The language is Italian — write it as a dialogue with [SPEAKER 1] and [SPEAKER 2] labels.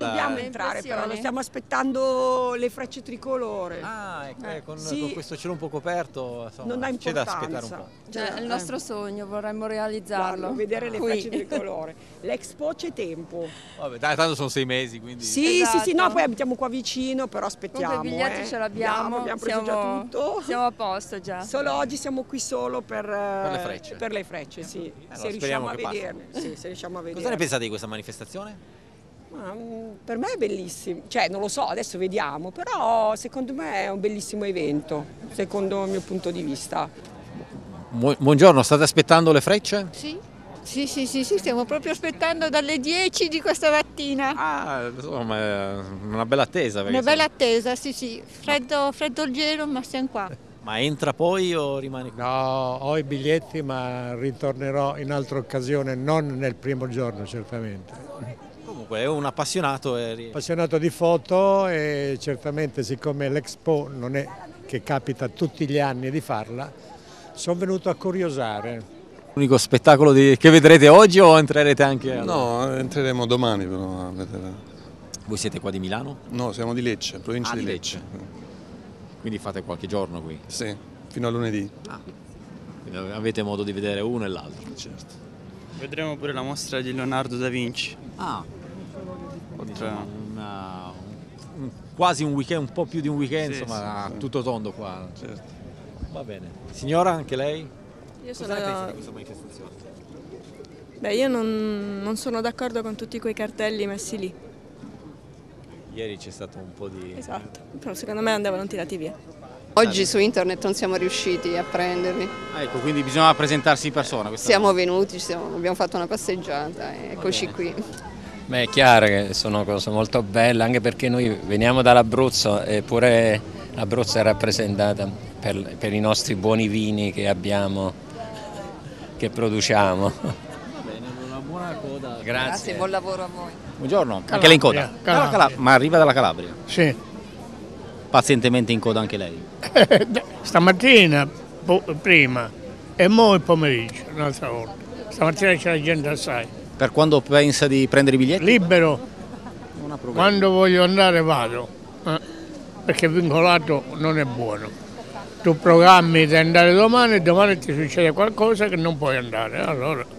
[SPEAKER 1] dobbiamo entrare, però lo stiamo aspettando le frecce tricolore.
[SPEAKER 2] Ah, con
[SPEAKER 1] sì,
[SPEAKER 2] questo cielo un po' coperto, insomma,
[SPEAKER 1] non ha
[SPEAKER 2] c'è da aspettare un
[SPEAKER 1] importanza.
[SPEAKER 2] po'.
[SPEAKER 3] Cioè, è il nostro sogno, vorremmo realizzarlo.
[SPEAKER 1] Vedere le
[SPEAKER 3] qui.
[SPEAKER 1] frecce tricolore. L'Expo c'è tempo.
[SPEAKER 2] Vabbè, dai, tanto sono 6 mesi, quindi...
[SPEAKER 1] Sì,
[SPEAKER 3] Esatto.
[SPEAKER 1] sì, no, poi abitiamo qua vicino, però aspettiamo.
[SPEAKER 3] Comunque i biglietti ce l'abbiamo,
[SPEAKER 1] abbiamo preso già tutto.
[SPEAKER 3] Siamo a posto già.
[SPEAKER 1] Solo oggi siamo qui solo per
[SPEAKER 2] le frecce.
[SPEAKER 1] Per le frecce, sì. Se
[SPEAKER 2] speriamo
[SPEAKER 1] riusciamo a
[SPEAKER 2] che passi.
[SPEAKER 1] vederle. Sì, se riusciamo a vedere.
[SPEAKER 2] Cosa ne pensate di questa manifestazione?
[SPEAKER 1] Ma, per me è bellissimo, cioè non lo so, adesso vediamo, però secondo me è un bellissimo evento, secondo il mio punto di vista.
[SPEAKER 2] Buongiorno, state aspettando le frecce?
[SPEAKER 4] Sì. Sì, stiamo proprio aspettando dalle 10 di questa mattina.
[SPEAKER 2] Ah, insomma, è una bella attesa.
[SPEAKER 4] Una bella attesa, sì. Freddo il gelo, ma siamo qua.
[SPEAKER 2] Ma entra poi o rimane qui?
[SPEAKER 5] No, ho i biglietti ma ritornerò in altra occasione, non nel primo giorno certamente.
[SPEAKER 2] Comunque è un appassionato.
[SPEAKER 5] Appassionato di foto e certamente siccome l'Expo non è che capita tutti gli anni di farla, sono venuto a curiosare.
[SPEAKER 2] L'unico spettacolo che vedrete oggi o entrerete anche?
[SPEAKER 6] No, entreremo domani però a vedere.
[SPEAKER 2] Voi siete qua di Milano?
[SPEAKER 6] No, siamo di Lecce, provincia di Lecce.
[SPEAKER 2] Quindi fate qualche giorno qui?
[SPEAKER 6] Sì, fino a lunedì.
[SPEAKER 2] Quindi avete modo di vedere uno e l'altro?
[SPEAKER 6] Certo.
[SPEAKER 7] Vedremo pure la mostra di Leonardo da Vinci.
[SPEAKER 2] Quasi un weekend, un po' più di un weekend,
[SPEAKER 7] Sì,
[SPEAKER 2] insomma,
[SPEAKER 6] sì.
[SPEAKER 2] tutto tondo qua.
[SPEAKER 6] Certo.
[SPEAKER 2] Va bene. Signora, anche lei?
[SPEAKER 8] Io
[SPEAKER 2] Cosa ne pensa di questa manifestazione?
[SPEAKER 8] Beh, io non sono d'accordo con tutti quei cartelli messi lì.
[SPEAKER 2] Ieri c'è stato un po' di...
[SPEAKER 8] Esatto, però secondo me andavano tirati via.
[SPEAKER 9] Oggi su internet non siamo riusciti a prenderli.
[SPEAKER 7] Ecco, quindi bisognava presentarsi in persona.
[SPEAKER 9] Siamo venuti, abbiamo fatto una passeggiata e eccoci qui.
[SPEAKER 10] Beh, è chiaro che sono cose molto belle, anche perché noi veniamo dall'Abruzzo e pure l'Abruzzo è rappresentata per i nostri buoni vini che abbiamo, che produciamo.
[SPEAKER 2] Va bene, una buona coda.
[SPEAKER 9] Grazie, buon lavoro a voi.
[SPEAKER 2] Buongiorno, anche lei in coda? Ma arriva dalla Calabria?
[SPEAKER 11] Sì.
[SPEAKER 2] Pazientemente in coda anche lei?
[SPEAKER 11] Stamattina prima e mo il pomeriggio, un'altra volta. Stamattina c'è la gente assai.
[SPEAKER 2] Per quando pensa di prendere i biglietti?
[SPEAKER 11] Libero, quando voglio andare vado, perché vincolato non è buono. Tu programmi di andare domani e domani ti succede qualcosa che non puoi andare, allora